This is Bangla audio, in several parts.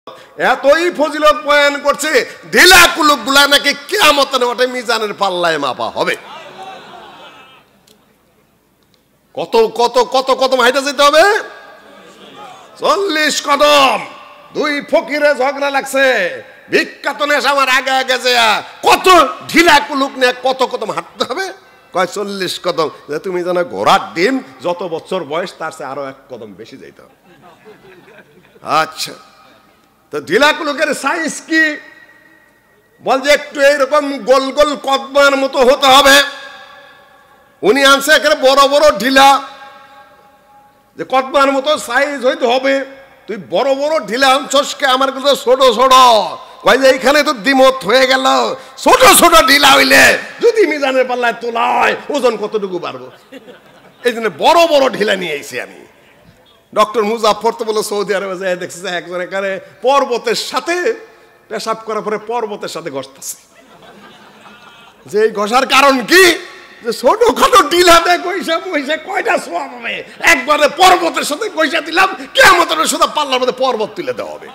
এতই ফজিলত বয়ান করছে, ঢিলা কুলুক গুলা নাকি কিয়ামতের মাঠে মিজানের পাল্লায় মাপা হবে। কত কত কত কদম হাইটা যেতে হবে? 40 কদম। দুই ফকিরে ঝগড়া লাগছে, বিখ্যাত নেশ আমার আগে আগে যায়, কত ঢিলা কুলুক নিয়ে কত কদম হাঁটতে হবে? কয় 40 কদম। তুমি জানো ঘোড়ার ডিম যত বছর বয়স তার চেয়ে আরো 1 কদম বেশি যাইতে হবে। আচ্ছা, তো ঢিলা কুলুকের সাইজ কি? বল যে একটু এইরকম গোল গোল কদমার মতো হতে হবে। উনি আনছে এখানে বড় বড় ঢিলা, যে কদমার মতো সাইজ হইতে হবে। তুই বড় বড় ঢিলা আনছসকে, আমার কাছে ছোট ছোট। কয় যে এইখানে তো দ্বিমত হয়ে গেল, ছোট ছোট ঢিলা হইলে যদি মিজানের পাল্লায় তোলা হয় ওজন কতটুকু বাড়বো? এই জন্য বড় বড় ঢিলা নিয়ে আইছি আমি। ডক্টর মুজাফর তো বলে সৌদি আরবে যায় দেখছে একজন এখানে পর্বতের সাথে পেশাব করার পরে পর্বতের সাথে ঘষতেছে। যে এই ঘষার কারণ কি? যে ছোট খাটো ঢিলাতে কইসা কইসা কয়টা সোয়াব হবে, একবারে পর্বতের সাথে কইসা দিলাম, কিয়ামতের সাথে পাল্লার মধ্যে পর্বত তুলে দেওয়া হবে।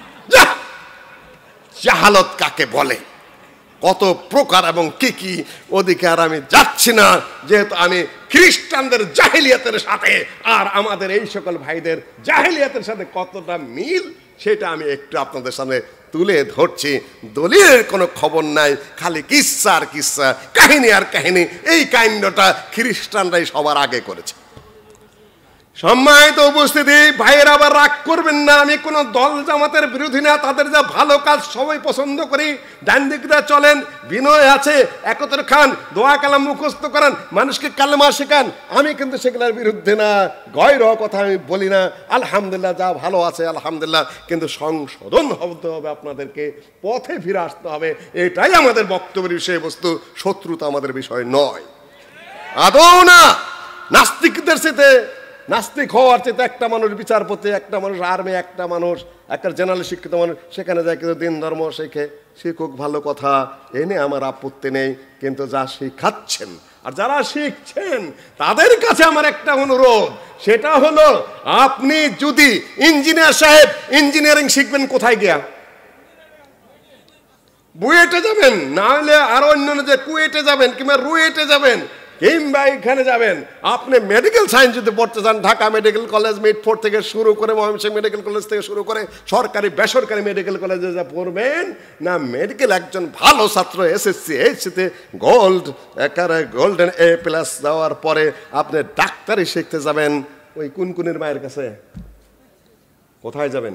জাহালত কাকে বলে, কত প্রকার এবং কি কি, ওদিকে আর আমি যাচ্ছি না, যেহেতু আমি খ্রিস্টানদের জাহেলিয়াতের সাথে আর আমাদের এই সকল ভাইদের জাহেলিয়াতের সাথে কতটা মিল সেটা আমি একটু আপনাদের সামনে তুলে ধরছি। দলিলের কোনো খবর নাই, খালি কিচ্ছা আর কিচ্ছা, কাহিনী আর কাহিনী। এই কাহিনীটা খ্রিস্টানরাই সবার আগে করেছে। সম্মানিত উপস্থিতি, ভাইয়ের আবার রাগ করবেন না, আমি কোন দল জামাতের বিরোধী না। তাদের যা ভালো কাজ সবাই পছন্দ করি। ডান দিকটা চলেন, বিনয় আছে, একত্র খান, দোয়া কালাম মুখস্থ করেন, মানুষকে কালেমা শেখান। আমি কিন্তু সেগুলোর বিরুদ্ধে না, গয়র কথা আমি বলি না। আলহামদুলিল্লাহ, যা ভালো আছে আলহামদুলিল্লাহ, কিন্তু সংশোধন হতে হবে, আপনাদেরকে পথে ফিরে আসতে হবে। এটাই আমাদের বক্তব্যের বিষয়বস্তু, শত্রুতা আমাদের বিষয় নয়, আদৌ না। নাস্তিকদের সাথে নাস্তিক হওয়ার চেয়ে একটা মানুষ বিচারপতি, একটা মানুষ আর্মি, একটা মানুষ একটা জেনারেল শিক্ষিত মানুষ, সেখানে যায় কিন্তু দিন ধর্ম শেখে, শিক্ষক ভালো কথা, এনে আমার আপত্তি নেই। কিন্তু যা শিখাচ্ছেন আর যারা শিখছেন তাদের কাছে আমার একটা অনুরোধ, সেটা হলো আপনি যদি ইঞ্জিনিয়ার সাহেব ইঞ্জিনিয়ারিং শিখবেন কোথায় গিয়া? বুয়েটে যাবেন, না হলে আরো অন্যান্য যে কুয়েটে যাবেন কিংবা রুয়েটে যাবেন কিংবা এখানে যাবেন। আপনি মেডিকেল সায়েন্স যদি পড়তে চান, ঢাকা মেডিকেল কলেজ, মিটফোর্ড থেকে শুরু করে ময়মনসিংহ মেডিকেল কলেজ থেকে শুরু করে সরকারি বেসরকারি মেডিকেল কলেজে যা পড়বেন না, মেডিকেল একজন ভালো ছাত্র এসএসসি এইচএসসিতে গোল্ড একারে গোল্ডেন A+ দেওয়ার পরে আপনি ডাক্তারি শিখতে যাবেন ওই কুনকুনির মায়ের কাছে। কোথায় যাবেন?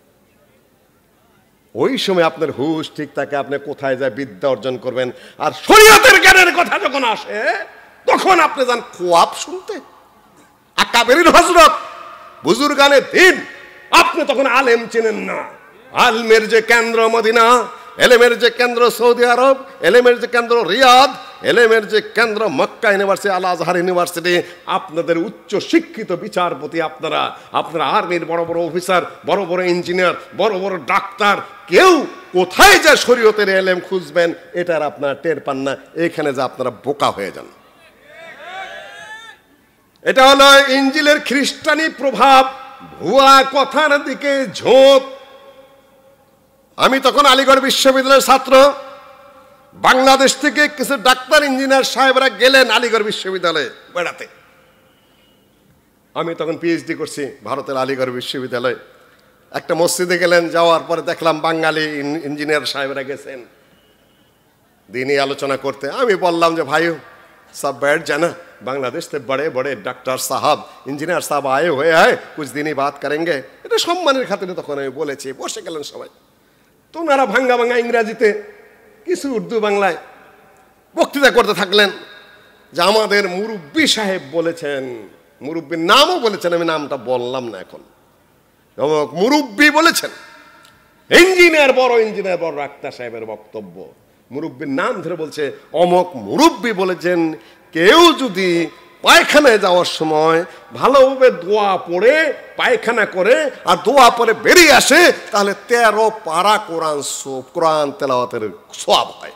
ওই সময় আপনার হুশ ঠিক থাকে, আপনি কোথায় যায় বিদ্যা অর্জন করবেন। আর শরীয়তের জ্ঞানের কথা যখন আসে তখন আপনি যান কোয়াব শুনতে, আকাবেরির হযরত বুজুর্গানে দিন। আপনি তখন আলেম চেনেন না। আলমের যে কেন্দ্র মদিনা, এলেমের যে কেন্দ্র সৌদি আরব, এলেমের যে কেন্দ্র রিয়াদ, এলেমের যে কেন্দ্র Mecca university, Al Azhar university, আপনাদের উচ্চ শিক্ষিত বিচারপতি, আপনারা আর্মির বড় বড় অফিসার, বড় বড় ইঞ্জিনিয়ার, বড় বড় ডাক্তার, কেউ কোথায় যা শরীয়তের এলেম খুঁজবেন এটার আপনারা টের পান না। এখানে যা আপনারা বোকা হয়ে যান। এটা হলো ইঞ্জিলের খ্রিস্টানি প্রভাব, ভুয়া কথার দিকে ঝোঁক। আমি তখন আলিগড় বিশ্ববিদ্যালয়ের ছাত্র। বাংলাদেশ থেকে কিছু ডাক্তার ইঞ্জিনিয়ার সাহেবরা গেলেন আলিগড় বিশ্ববিদ্যালয়ে বেড়াতে। আমি তখন পিএইচডি করছি ভারতের আলিগড় বিশ্ববিদ্যালয়ে। একটা মসজিদে গেলেন, যাওয়ার পরে দেখলাম বাঙালি ইঞ্জিনিয়ার সাহেবরা গেছেন দিনই আলোচনা করতে। আমি বললাম যে ভাই সব बैठ जाना, बांग्लादेश से बड़े बड़े डॉक्टर साहब इंजीनियर साहब आए हुए हैं, कुछ दिन ही बात करेंगे। এটা সম্মানের খাতিরে তখন আমি বলেছি। বসে গেলেন সবাই। তো ওনারা ভাঙ্গা ভাঙ্গা ইংরাজিতে, কিছু উর্দু বাংলায় বক্তৃতা করতে থাকলেন যে আমাদের মুরব্বী সাহেব বলেছেন, মুরব্বীর নামও বলেছেন, আমি নামটা বললাম না এখন, মুরব্বী বলেছেন, ইঞ্জিনিয়ার বড় ডাক্তার সাহেবের বক্তব্য, মুরব্বীর নাম ধরে বলছে অমক মুরব্বী বলেছেন, কেউ যদি পায়খানায় যাওয়ার সময় ভালোভাবে দোয়া পড়ে পায়খানা করে আর দোয়া পরে বেরিয়ে আসে, তাহলে 13 পারা কোরআন তেলাওয়াতের সওয়াব হয়।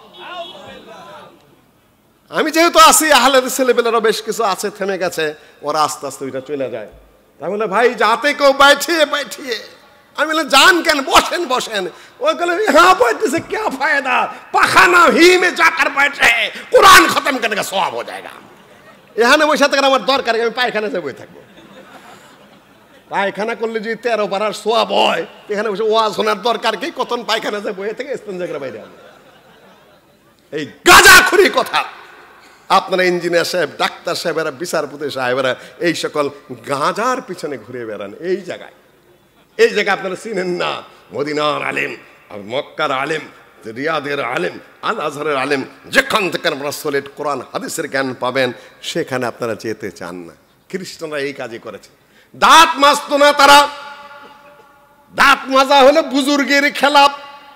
আমি যেহেতু আছি, আহলের ছেলেপেলেরা বেশ কিছু আছে, থেমে গেছে, ওরা আস্তে আস্তে ওইটা চলে যায়। তাহলে ভাই যাতে কেউ বাইঠিয়ে আমি বললাম যান কেন, বসেন বসেন। ওই বলে হ্যাঁ बैठने से क्या फायदा, পাখানা ही में जाकर बैठे कुरान खत्म करने का सवाब हो जाएगा। এখানে বসে থাকার আমার দরকার, আমি পায়খানা যাবো থাকবো। পায়খানা করলে যদি 13 বারার সওয়াব হয়, এখানে বসে ওয়াজ শোনার দরকার কি? কতন পায়খানা যাবো বইয়ে থেকে ইস্তেঞ্জা করে বাইরে আসবে। এই গাঁজাখুরি কথা আপনারা ইঞ্জিনিয়ার সাহেব, ডাক্তার সাহেবেরা, বিচারপতি সাহেবেরা এই সকল গাঁজার পিছনে ঘুরে বেড়ান। এই জায়গায় আপনারা চিনেন না মদিনার আলেম, মক্কার আলেম, রিয়াদের আলেম, আল আজহারের আলেম, যেখান থেকে আপনারা সলিড কোরআন হাদিসের জ্ঞান পাবেন সেখানে আপনারা যেতে চান না। খ্রিস্টানরা এই কাজই করেছে। দাঁত মাজতো না তারা, দাঁত মাজা হলে বুজুর্গের খেলাপ।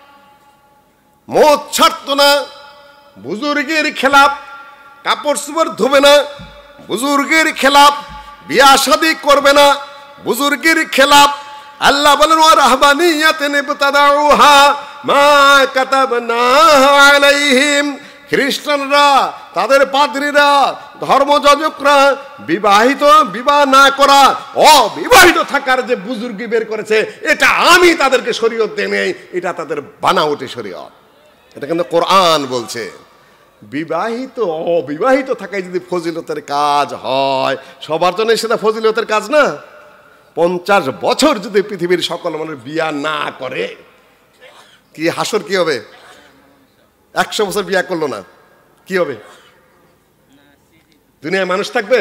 মদ ছাড়তো না, বুজুর্গের খেলাপ। কাপড় চোপড় ধোবে না, বুজুর্গের খেলাপ। বিয়া শাদী করবে না, বুজুর্গের খেলাপ। আল্লাহ বলেন ওয়া রাহবানিয়াতান ইবতাদাউহা মা কাতাবনাহা আলাইহিম। খ্রিস্টানরা, তাদের পাদ্রীরা, ধর্মযাজকরা বিবাহ না করা, অবিবাহিত থাকার যে বুজুর্গি বের করেছে, এটা আমি তাদেরকে শরীয়ত দেই নাই, এটা তাদের বানাওটি শরীয়ত। এটা কিন্তু কোরআন বলছে। বিবাহিত অবিবাহিত থাকায় যদি ফজিলতের কাজ হয়, সবার জন্য সেটা ফজিলতের কাজ না। 50 বছর যদি পৃথিবীর সকল মানুষ বিয়া না করে, কি হাসর কি হবে? 100 বছর বিয়া করলো না, কি হবে? দুনিয়ায় মানুষ থাকবে?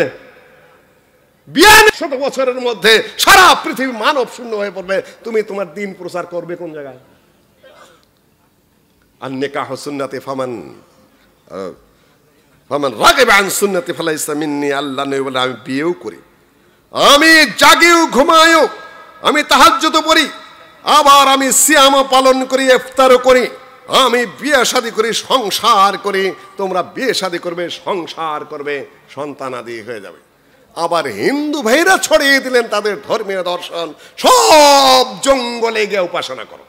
92 বছরের মধ্যে সারা পৃথিবী মানব শূন্য হয়ে পড়বে। তুমি তোমার দিন প্রচার করবে কোন জায়গায়? আন-নিকাহু সুন্নতি ফামান রাগিবা আন সুন্নতি ফালাইসা মিন্নি। আল্লাহ নবী বলে আমি বিয়েও করি, আমি জাগিও ঘুমায়ও, আমি তাহাজ্জুদ পড়ি, আবার আমি সিয়াম পালন করি, ইফতারও করি, আমি বিয়ে শাদী করি, সংসার করি। তোমরা বিয়ে শাদী করবে, সংসার করবে, সন্তানাদি হয়ে যাবে। আবার হিন্দু ভাইরা ছড়িয়ে দিলেন তাদের ধর্মীয় দর্শন, সব জঙ্গলে গিয়ে উপাসনা করো।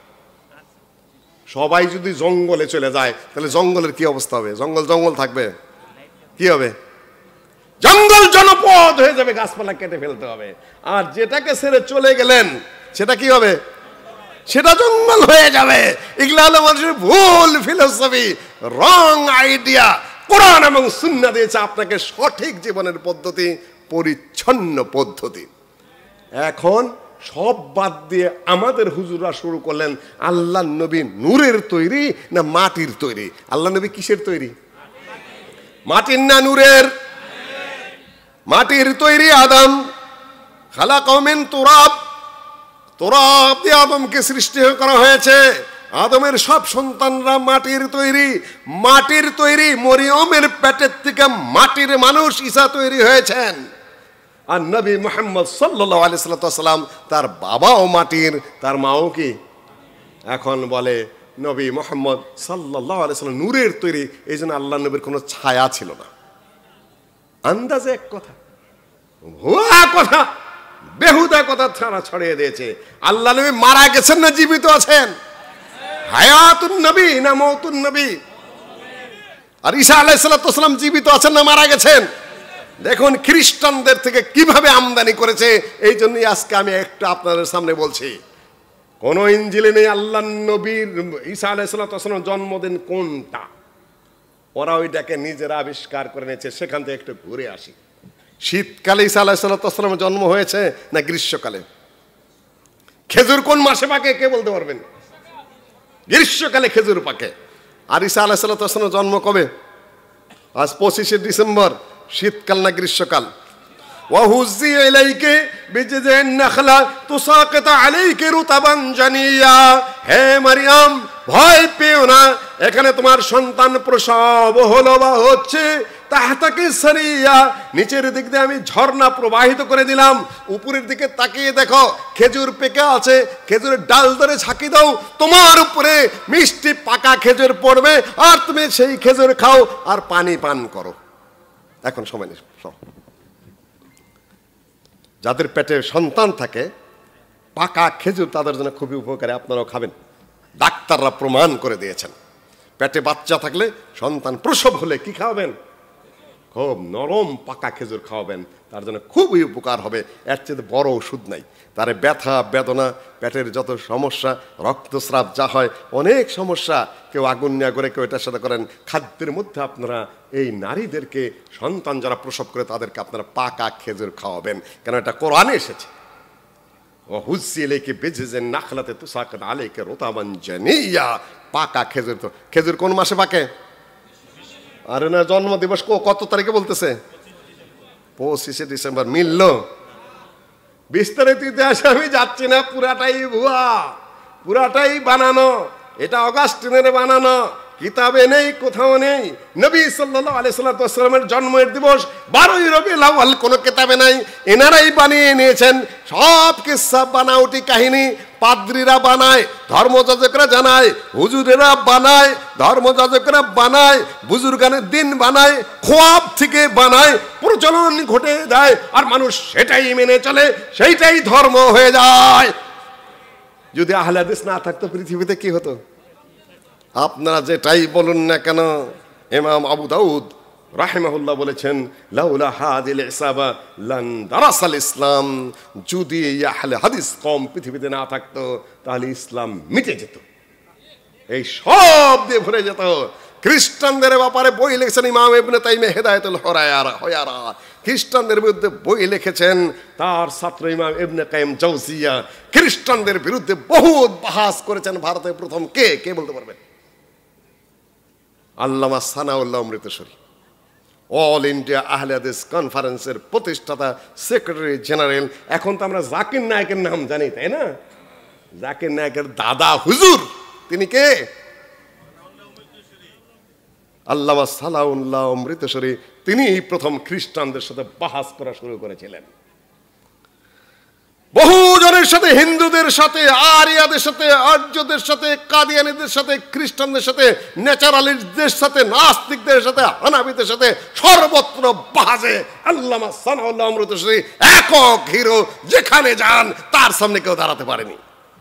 সবাই যদি জঙ্গলে চলে যায় তাহলে জঙ্গলের কি অবস্থা হবে? জঙ্গল থাকবে? কি হবে? জঙ্গল জনপদ হয়ে যাবে, গাছপালা কেটে ফেলতে হবে। আর যেটাকে ছেড়ে চলে গেলেন সেটা কি হবে? সেটা জঙ্গল হয়ে যাবে। এগুলা হলো মানুষের ভুল ফিলোসফি, রং আইডিয়া। কোরআন এবং সুন্নাহ দিয়েছে আপনাকে সঠিক জীবনের পদ্ধতি, পরিচ্ছন্ন পদ্ধতি। এখন সব বাদ দিয়ে আমাদের হুজুররা শুরু করলেন আল্লাহ নবী নূরের তৈরি না মাটির তৈরি? আল্লাহ নবী কিসের তৈরি? মাটির না নূরের? মাটির তৈরি। আদম খালাকাহু মিন তুরাব, তুরাব দিয়ে আদমকে সৃষ্টি করা হয়েছে। আদমের সব সন্তানরা মাটির তৈরি। মাটির তৈরি, মরিয়মের পেটের থেকে মাটির মানুষ ঈসা তৈরি হয়েছেন। আর নবী মুহাম্মদ সাল্লাল্লাহু আলাইহি সাল্লাম, তার বাবাও মাটির, তার মাও কি? এখন বলে নবী মুহাম্মদ সাল্লাল্লাহু আলাইহি সাল্লাম নূরের তৈরি, এই জন্য আল্লাহ নবীর কোনো ছায়া ছিল না। আন্দাজে এক কথা, ভুয়া কথা, বেহুদা কথা ছাড়া ছড়িয়ে দিয়েছে। আল্লাহ নবী মারা গেছেন না জীবিত আছেন? হায়াতুন নবী না মওতুন নবী? আর ঈসা আলাইহিস সালাম জীবিত আছেন না মারা গেছেন? দেখুন খ্রিস্টানদের থেকে কিভাবে আমদানি করেছে। এই জন্যই আজকে আমি একটু আপনাদের সামনে বলছি, কোন ইঞ্জিলে নেই আল্লাহ নবীর ঈসা আলাইহিস সালাম জন্মদিন কোনটা। ওরা ওইটাকে নিজেরা আবিষ্কার করে নিয়েছে। সেখান থেকে একটু ঘুরে আসি। শীতকালে ঈসা আলাইহিস সালামের জন্ম হয়েছে না গ্রীষ্মকালে? খেজুর কোন মাসে পাকে কে বলতে পারবেন? গ্রীষ্মকালে খেজুর পাকে। আর ঈসা আলাইহিস সালামের জন্ম কবে? আজ 25শে ডিসেম্বর। শীতকাল না গ্রীষ্মকাল? ওয়াহুজি ইলাইকা বিজযিন নাখলা তুসাকিত আলাইকা রুতাবান জানিয়া। হে মারিয়াম, ভয় পেও না, এখানে তোমার সন্তান প্রসব হলো বা হচ্ছে। তাহতাকে সারিয়া, নিচের দিক দিয়ে আমি ঝর্ণা প্রবাহিত করে দিলাম। উপরের দিকে তাকিয়ে দেখো খেজুর পেকে আছে, খেজুরের ডাল ধরে ঝাঁকি দাও, তোমার উপরে মিষ্টি পাকা খেজুর পড়বে, আর তুমি সেই খেজুর খাও আর পানি পান করো। এখন সময় নেই। যাদের পেটে সন্তান থাকে, পাকা খেজুর তাদের জন্য খুবই উপকারী। আপনারাও খাবেন, ডাক্তাররা প্রমাণ করে দিয়েছেন। পেটে বাচ্চা থাকলে, সন্তান প্রসব হলে কি খাওয়াবেন? খুব নরম পাকা খেজুর খাওয়াবেন, তার জন্য খুবই উপকার হবে। এর চেয়ে বড় ওষুধ নাই। তার ব্যথা বেদনা, পেটের যত সমস্যা, রক্তস্রাব যা হয়, অনেক সমস্যা, কেউ আগুন নিয়ে করে, কেউ এটার সাথে করেন। খাদ্যের মধ্যে আপনারা এই নারীদেরকে, সন্তান যারা প্রসব করে তাদেরকে আপনারা পাকা খেজুর খাওয়াবেন, কেন এটা কোরআনে এসেছে। ও হুসিলেকে বেজেজেন নাখলাতে তুসাকাত আলাইকা রুতাবান জানিয়া। পাকা খেজুর। তো খেজুর কোন মাসে পাকে? আরে না, জন্মদিবস কত তারিখে বলতেছে? 25শে ডিসেম্বর। মিলল? বিস্তারিত ইতিহাসে আমি যাচ্ছি না, পুরাটাই ভুয়া, পুরাটাই বানানো। এটা অগাস্টিনের বানানো, কিতাবে নেই, কোথাও নেই। নবী সাল্লাল্লাহু আলাইহি সাল্লামের জন্মের দিবস 12ই রবিউল আউয়াল কোনো কিতাবে নাই, এনারাই বানিয়ে নিয়েছেন। সব কিসসা বানাউটি কাহিনী পাদ্রীরা বানায়, ধর্মযাজকরা জানায়, হুজুরেরা বানায়, ধর্মযাজকরা বানায়, বুজুর্গানের দিন বানায়, খোয়াব থেকে বানায়, প্রচলন ঘটে যায়, আর মানুষ সেটাই মেনে চলে, সেইটাই ধর্ম হয়ে যায়। যদি আহলে হাদিস না থাকতো পৃথিবীতে কি হতো? আপনারা যেটাই বলুন না কেন, ইমাম আবু দাউদ রাহিমাহুল্লাহ বলেছেন, লাউলা হাদিল ইসাবা লান দারাসাল ইসলাম। যদি আহলে হাদিস কম পৃথিবীতে না থাকতো তাহলে ইসলাম মিটে যেত, এই সব দিয়ে ভরে যেত। খ্রিস্টানদের ব্যাপারে বই লিখেছেন ইমাম ইবনে তাইমিয়া হিদায়াতুল হয়ারা। খ্রিস্টানদের বিরুদ্ধে বই লিখেছেন তার ছাত্র ইমাম ইবনে কাইয়িম জাওজিয়া। খ্রিস্টানদের বিরুদ্ধে বহুত বাহাস করেছেন। ভারতের প্রথম কে বলতে পারবেন? আল্লামা সানাউল্লাহ অমৃতসরী, অল ইন্ডিয়া আহলে হাদিস কনফারেন্সের প্রতিষ্ঠাতা, সেক্রেটারি জেনারেল। এখন তো আমরা জাকির নায়েকের নাম জানি, তাই না? জাকির নায়েকের দাদা হুজুর, তিনি কে? আল্লামা সানাউল্লাহ অমৃতসরী। তিনি প্রথম খ্রিস্টানদের সাথে বাহাস করা শুরু করেছিলেন। বহুজনের সাথে, হিন্দুদের সাথে, আরিয়াদের সাথে, আর্যদের সাথে, কাদিয়ানীদের সাথে, খ্রিস্টানদের সাথে, ন্যাচারালিস্টদের সাথে, নাস্তিকদের সাথে, হানাফিদের সাথে, সর্বত্র বাহাজে আল্লামা সানাউল্লাহ অমৃতসরী একক হিরো। যেখানে যান তার সামনে কেউ দাঁড়াতে পারেনি।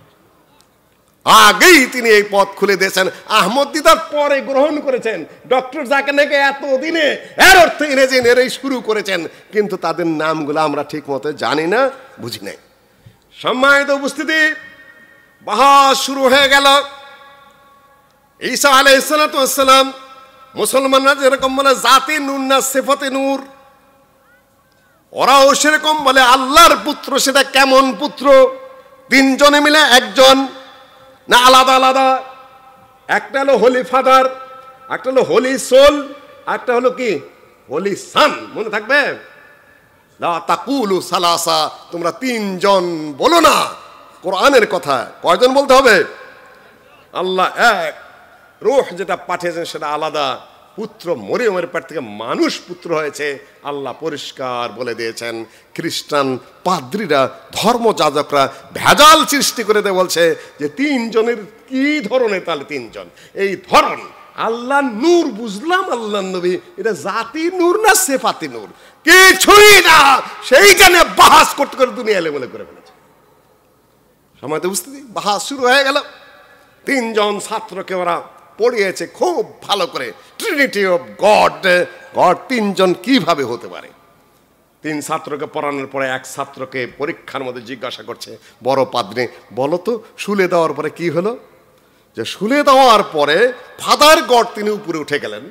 আগেই তিনি এই পথ খুলে দিয়েছেন। আহমদ দিদার পরে গ্রহণ করেছেন। ডক্টর জাকির নায়েক এতদিনে এর অর্থ ইংরেজি শুরু করেছেন, কিন্তু তাদের নামগুলো আমরা ঠিক মতো জানি না, বুঝি নাই। সম্মানিত উপস্থিতি, বাহাস শুরু হয়ে গেল। ঈসা আলাইহিস সালাতু ওয়াস সালাম, মুসলমানরা যেরকম বলে জাতি নূর না সিফাতে নূর, ওরাও সেরকম বলে আল্লাহর পুত্র। সেটা কেমন পুত্র? তিনজনে মিলে একজন না আলাদা আলাদা? একটা হলো হোলি ফাদার, একটা হলো হোলি সোল, একটা হলো কি হোলি সান। মনে থাকবে? লা তাকুলু সালাসা, তোমরা তিনজন বলো না। কোরআনের কথা কয়জন বলতে হবে? আল্লাহ এক, রূহ যেটা পাঠিয়েছেন সেটা আলাদা। পুত্র মরিয়মের পেট থেকে মানুষ পুত্র হয়েছে, আল্লাহ পরিষ্কার বলে দিয়েছেন। খ্রিস্টান পাদ্রীরা, ধর্মযাজকরা ভেজাল সৃষ্টি করে দিয়ে বলছে যে তিনজনের কি ধরনের, তাহলে তিনজন এই ধরন। আল্লাহ নূর বুঝলাম, আল্লাহ নবী, এটা জাতি নূর না সেফাতি নূর? কিছুই না। সেইটা নিয়ে বাহাস করতে করে দুনিয়া এলেমেলে করে ফেলেছে। সময় তো বুঝতে, বাহাস শুরু হয়ে গেল। তিনজন ছাত্রকে ওরা পড়িয়েছে খুব ভালো করে, ট্রিনিটি অফ গড। গড তিনজন কিভাবে হতে পারে? তিন ছাত্রকে পড়ানোর পরে এক ছাত্রকে পরীক্ষার মধ্যে জিজ্ঞাসা করছে, বড় পাদ্রী বলো তো, শুলে দেওয়ার পরে কি হলো? যে শুলে দেওয়ার পরে ফাদার গড তিনি উপরে উঠে গেলেন।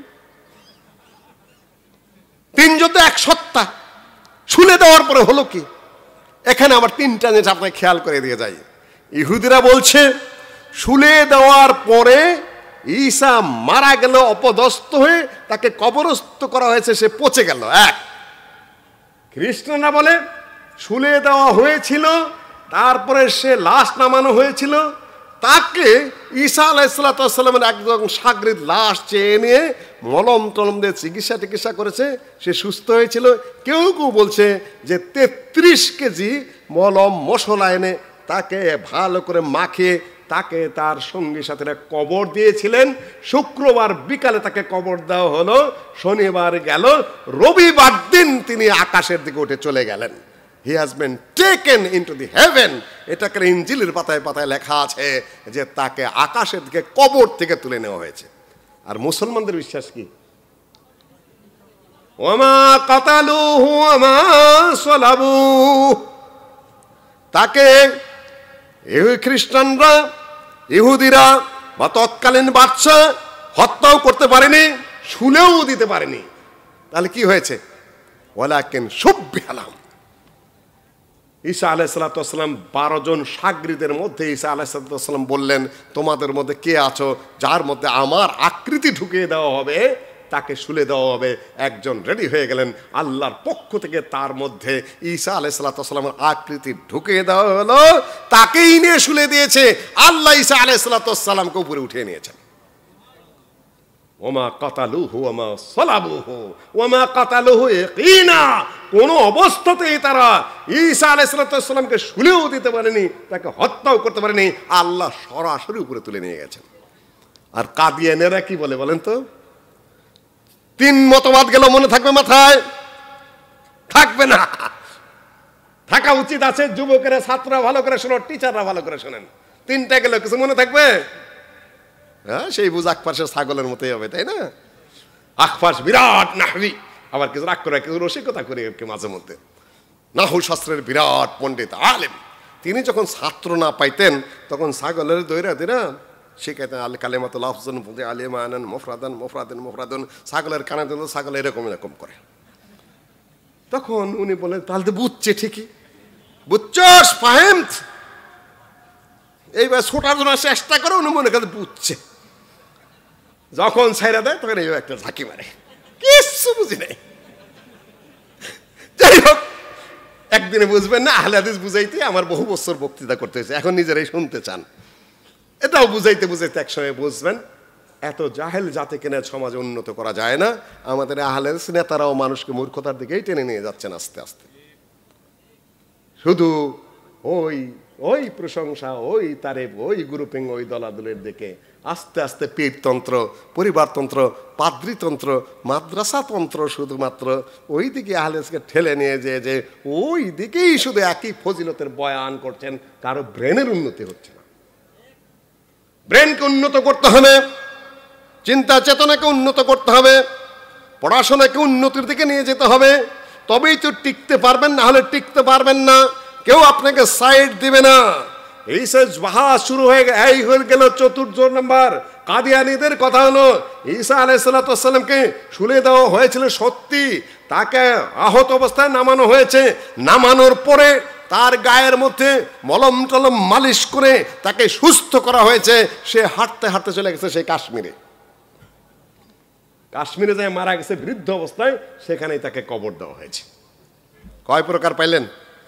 তিনজন তো এক সত্তা, শুলে দেওয়ার পরে হলো কি? এখানে আবার তিনটা জিনিস আপনাকে খেয়াল করে দিয়ে যাই। ইহুদিরা বলছে শুলে দেওয়ার পরে ঈসা মারা গেল অপদস্থ হয়ে, তাকে কবরস্থ করা হয়েছে, সে পচে গেল। এক। খ্রিস্টানরা বলে শুলে দেওয়া হয়েছিল, তারপরে সে লাশ নামানো হয়েছিল, তাকে ঈসা আলাইহিস সালামের একজন শাগরিদ লাশ চেয়ে নিয়ে মলম টলম দিয়ে চিকিৎসা করেছে, সে সুস্থ হয়েছিল। কেউ কেউ বলছে যে 33 কেজি মলম মশলা এনে তাকে ভালো করে মাখিয়ে তাকে তার সঙ্গী সাথীরা কবর দিয়েছিলেন। শুক্রবার বিকালে তাকে কবর দেওয়া হলো, শনিবার গেল, রবিবার দিন তিনি আকাশের দিকে উঠে চলে গেলেন। He has been taken into the heaven. এটাকে ইনজিলের পাতায় পাতায় লেখা আছে যে তাকে আকাশের দিকে কবর থেকে তুলে নেওয়া হয়েছে। আর মুসলমানদের বিশ্বাস কি? ওমা কাতালুহু ওমা সালাবুহু, তাকে খ্রিস্টানরা, ইহুদিরা বা তৎকালীন বাদশা হত্যাও করতে পারেনি, শুলেও দিতে পারেনি। তাহলে কি হয়েছে? ওয়ালাকিন শুব্বিহালাম, ঈসা আলাইহিস সালাম 12 জন শাগরিদের মধ্যে ঈসা আলাইহিস সালাম বললেন, তোমাদের মধ্যে কে আছো যার মধ্যে আমার আকৃতি ঢুকিয়ে দেওয়া হবে, তাকে শুলে দেওয়া হবে। একজন রেডি হয়ে গেলেন আল্লাহর পক্ষ থেকে, তার মধ্যে ঈসা আলাইহিস সালামের আকৃতি ঢুকিয়ে দেওয়া হলো, তাকেই নিয়ে শুলে দিয়েছে। আল্লাহ ঈসা আলাইহিস সালামকে উপরে উঠিয়ে নিয়েছেন। ওমা কাতালুহু ওমা সালাবুহু ওমা কাতালুহু ইয়াকিনা, কোন অবস্থাতেই তারা ঈসা আলাইহিস সালামকে শুলেও দিতে পারেনি, তাকে হত্যাও করতে পারেনি। আল্লাহ সরাসরি উপরে তুলে নিয়ে গেছেন। আর কাদিয়ানেরা কি বলে বলেন তো? 3 মতবাদ গেল, মনে থাকবে মাথায়? থাকবে না, থাকা উচিত আছে। যুবকেরা, ছাত্ররা ভালো করে শোনো, টিচাররা ভালো করে শোনেন। 3টা গেল, কিছু মনে থাকবে? হ্যাঁ, সেই বুঝ আখফাসের ছাগলের মতোই হবে, তাই না? আখফাস বিরাট নাহবি, আবার কিছু রাগ করে, কিছু রসিকতা করে মাঝে মধ্যে। নাহু শাস্ত্রের বিরাট পণ্ডিত আলেম, তিনি যখন ছাত্র না পাইতেন তখন ছাগলের দৈরা দিরা শিখাইতেন। আল কালেমাত লাফজান বুদে আলিমানান মুফরাদান মুফরাদান মুফরাদান, ছাগলের কানে দিল, ছাগল এরকম এরকম করে। তখন উনি বলেন, তাহলে তো বুঝছে ঠিকই, বুঝছস ফাহেমত, এইবার ছোটার জন্য চেষ্টা করে, উনি মনে করে বুঝছে। যখন ছাইরা দেয় তখন এই একটা ঝাঁকি মারে, কিচ্ছু বুঝি নাই। যাই হোক, একদিনে বুঝবেন না, আহলে হাদিস বুঝাইতে আমার বহু বছর বক্তৃতা করতে হয়েছে, এখন নিজেরাই শুনতে চান। এটাও বুঝাইতে বুঝাইতে একসময় বুঝবেন, এত জাহেল জাতি কিনা সমাজে উন্নত করা যায় না। আমাদের আহলে হাদিস নেতারাও মানুষকে মূর্খতার দিকেই টেনে নিয়ে যাচ্ছেন আস্তে আস্তে। শুধু ওই প্রশংসা, ওই তারেফ, ওই গ্রুপিং, ওই দলাদলের দিকে আস্তে আস্তে পীরতন্ত্র, পরিবারতন্ত্র, পাদ্রীতন্ত্র, মাদ্রাসাতন্ত্র শুধুমাত্র ওই দিকে আহলে হাদিসকে ঠেলে নিয়ে যে ওই দিকেই শুধু একই ফজিলতের বয়ান করছেন, কারো ব্রেনের উন্নতি হচ্ছে না। ব্রেনকে উন্নত করতে হবে, চিন্তা চেতনাকে উন্নত করতে হবে, পড়াশোনাকে উন্নতির দিকে নিয়ে যেতে হবে, তবেই তো টিকতে পারবেন, না হলে টিকতে পারবেন না। কেউ আপনাকে সাইড দিবে না। এই সে বাহাস শুরু হয়ে গেল, এই হয়ে গেল 4 নম্বর। কাদিয়ানীদের কথা হলো, ঈসা আলাইহিস সালামকে শুলে দেওয়া হয়েছিল সত্যি, তাকে আহত অবস্থায় নামানো হয়েছে। নামানোর পরে তার গায়ের মধ্যে মলম টলম মালিশ করে তাকে সুস্থ করা হয়েছে। সে হাঁটতে হাঁটতে চলে গেছে সেই কাশ্মীরে যায় মারা গেছে বৃদ্ধ অবস্থায়, সেখানেই তাকে কবর দেওয়া হয়েছে। কয় প্রকার পাইলেন?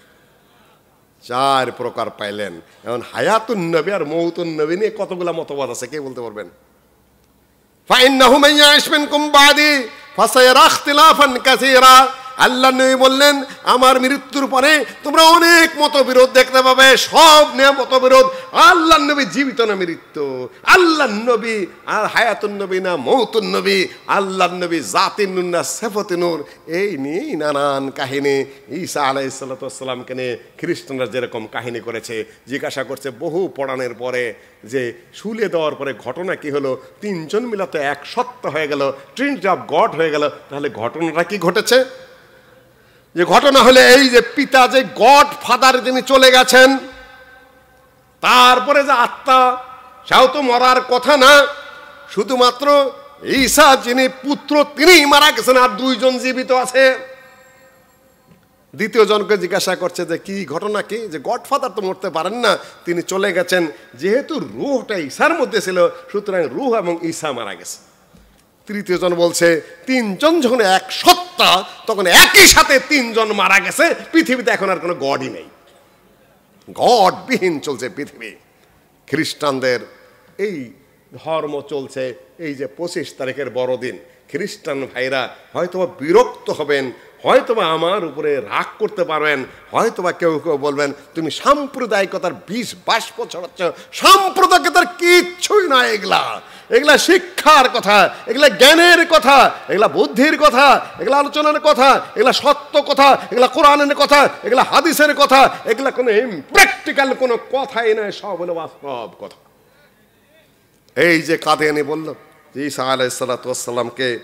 4 প্রকার পাইলেন। এখন হায়াতুন নবী আর মৌতুন নবী নিয়ে কতগুলা মতবাদ আছে, কে বলতে পারবেন? ফাইন্নাহু মান ইয়াইশ মিনকুম বাদি ফাসায়ারা ইখতিলাফান কাসীরা। আল্লাহ নবী বললেন, আমার মৃত্যুর পরে তোমরা অনেক মতবিরোধ দেখতে পাবে। সব নিয়ে মতবিরোধ। আল্লাহ নবী জীবিত না মৃত্যু? আল্লাহ নবী আর হায়াতুন নবী না মৌতুন নবী? আল্লাহ নবী জাতিন নূর না সিফাতুন নূর? এই নিয়েই নানান কাহিনী। ঈসা আলাইহিস সালামকে নিয়ে খ্রিস্টানরা যেরকম কাহিনী করেছে, জিজ্ঞাসা করছে বহু পড়ানোর পরে যে শুলে দেওয়ার পরে ঘটনা কি হলো? 3 জন মিলাতে এক সত্তা হয়ে গেল, ট্রিনিটি অফ গড হয়ে গেল। তাহলে ঘটনাটা কি ঘটেছে? যে ঘটনা হলে এই যে পিতা যে গড ফাদার যিনি চলে গেছেন, তারপরে যে আত্মা, সেও তো মরার কথা না। শুধুমাত্র ঈসা যিনি পুত্র, তিনিই মারা গেছেন, আর 2 জন জীবিত আছে। দ্বিতীয় জনকে জিজ্ঞাসা করছে যে কি ঘটনা কি? যে গড ফাদার তো মরতে পারেন না, তিনি চলে গেছেন। যেহেতু রূহটা ঈসার মধ্যে ছিল, সুতরাং রূহ এবং ঈসা মারা গেছে। তৃতীয় জন বলছে 3 জন যখন এক সত্তা, তখন একই সাথে 3 জন মারা গেছে। পৃথিবীতে এখন আর কোনো গডই নেই, গডবিহীন চলছে পৃথিবী। খ্রিস্টানদের এই ধর্ম চলছে। এই যে 25 তারিখের বড়দিন, খ্রিস্টান ভাইরা হয়তোবা বিরক্ত হবেন, হয়তোবা আমার উপরে রাগ করতে পারবেন, হয়তোবা কেউ কেউ বলবেন তুমি সাম্প্রদায়িকতার 20-22 ছড়াচ্ছ। সাম্প্রদায়িকতার কিচ্ছুই না। এগুলা শিক্ষার কথা, এগুলা জ্ঞানের কথা, এগুলা বুদ্ধির কথা, এগুলা আলোচনার কথা, এগুলা সত্য কথা, এগুলা কোরআনের কথা, এগুলা হাদিসের কথা, এগুলা কোনো প্র্যাকটিক্যাল কোনো কথাই নয়, সব হলো বাস্তব কথা। এই যে কাদিয়ানী বলল ঈসা আলাইহিস সালামকে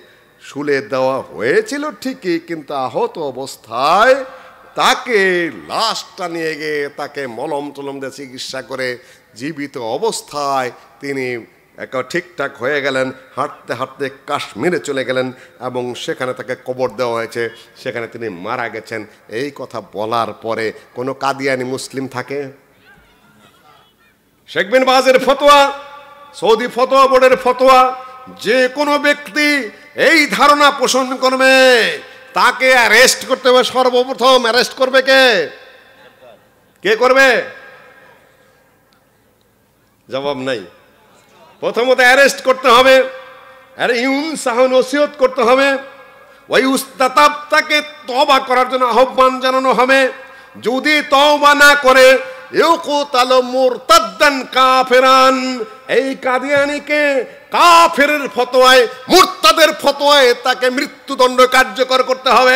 শুলে দেওয়া হয়েছিল ঠিকই, কিন্তু আহত অবস্থায় তাকে লাশটা নিয়ে গিয়ে তাকে মলম টলম দিয়ে চিকিৎসা করে জীবিত অবস্থায় তিনি ঠিকঠাক হয়ে গেলেন। হাঁটতে হাঁটতে কাশ্মীরে চলে গেলেন এবং সেখানে তাকে কবর দেওয়া হয়েছে, সেখানে তিনি মারা গেছেন। এই কথা বলার পরে কোনো কাদিয়ানি মুসলিম থাকে? শেখ বিন বাজের ফতোয়া, সৌদি ফতোয়া বোর্ডের ফতোয়া, যে কোনো ব্যক্তি এই ধারণা পোষণ করবে তাকে অ্যারেস্ট করতে হবে। সর্বপ্রথম অ্যারেস্ট করবে কে? কে করবে? জবাব নাই। প্রথমত অ্যারেস্ট করতে হবে, আর ইউনসাহ নসিহত করতে হবে, ওই উস্তাতাব তাকে তওবা করার জন্য আহ্বান জানানো হবে। যদি তওবা না করে ইউকুতালু মুরতাদ্দান কাফিরান, এই কাদিয়ানীকে কাফেরের ফতোয়ায়, মুরতাদের ফতোয়ায় তাকে মৃত্যুদণ্ড কার্যকর করতে হবে।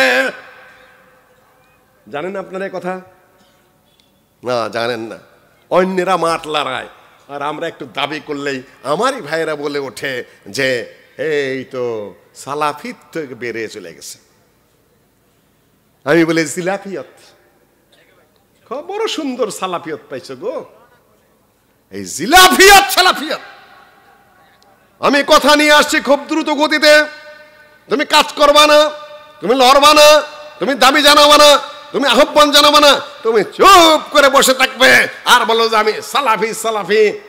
জানেন আপনারা এই কথা? না, জানেন না। অন্যেরা মাঠ লড়ায় আর আমরা একটু দাবি করলেই আমারই ভাইয়েরা বলে ওঠে যে এই তো সালাফিত থেকে বেরিয়ে চলে গেছে। আমি বলি জিলাফিয়ত। বড় সুন্দর সালাফিয়ত পাইছো গো, এই জিলাফিয়ত সালাফিয়ত। আমি কথা নিয়ে আসছি খুব দ্রুত গতিতে। তুমি কাজ করবা না, তুমি লড়বা না, তুমি দাবি জানাবা না, তুমি আহ্বান জানাবা না, তুমি চুপ করে বসে থাকবে আর বলো যে আমি সালাফি সালাফি।